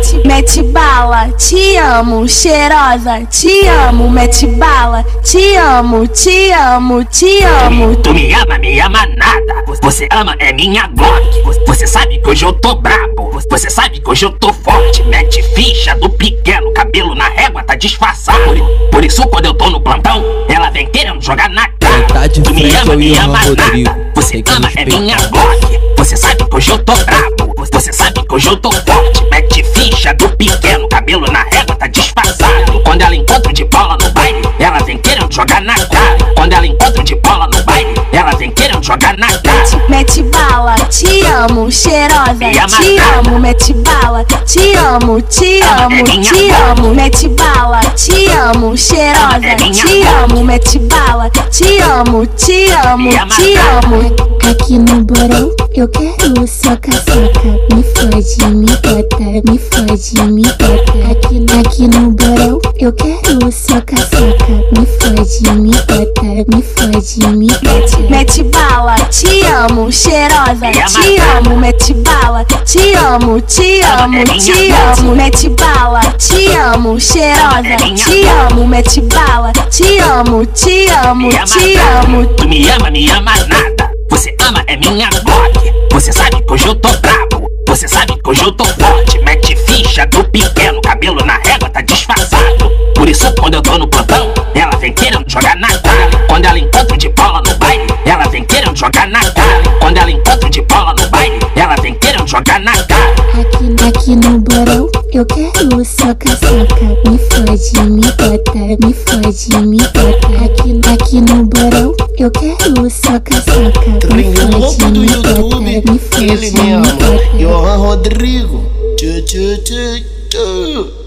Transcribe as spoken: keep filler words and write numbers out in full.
Mete, mete bala, te amo, cheirosa, te amo, mete bala, te amo, te amo, te amo. Tu me ama, me ama nada. Você ama é minha Glock. Você sabe que hoje eu tô brabo. Você sabe que hoje eu tô forte. Mete ficha do pequeno, cabelo na régua tá disfarçado. Por isso quando eu tô no plantão, ela vem querendo jogar na cara. Tu me ama, me ama nada. Você ama é minha Glock. Você sabe que hoje eu tô brabo. Você sabe que hoje eu tô forte. Mete ficha do pequeno, cabelo na régua tá disfarçado. Quando ela encontra de bola no baile, ela vem querendo jogar na cara. Quando ela encontra de bola no baile, ela vem querendo jogar na cara. Mete bala, te amo, cheirosa, te amo, mete bala, te amo, te amo, te amo, mete bala, te amo, cheirosa, te amo, mete bala, te amo, te amo, te amo. Aqui no borão eu quero sua casaca, me fode, me bota, me fode, me bota. Aqui, aqui no borão eu quero sua casaca, me fode, me bota, me fode, me bota. Mete bala, te amo, cheirosa, te amo, mete bala, te amo, te amo, te amo, mete bala, te amo, cheirosa, te amo, mete bala, te amo, te amo, te amo. Tu me ama, me ama nada. Você ama é minha Glock. Você sabe que hoje eu tô brabo. Você sabe que hoje eu tô forte. Mete ficha do pequeno, cabelo na régua tá disfarçado. Por isso quando eu tô no plantão, ela vem querendo jogar na cara. Quando ela encontra de bola no baile, ela vem querendo jogar na cara. Quando ela encontra de bola no baile, ela vem querendo jogar na cara. Aqui, aqui no borão eu quero sua casaca, me fode, me bota, me fode, me bota. Aqui, aqui no borão eu quero sua casaca, me fode, me bota, me fode, me bota. Johan Rodrigo, tchu tchu tchu tchu.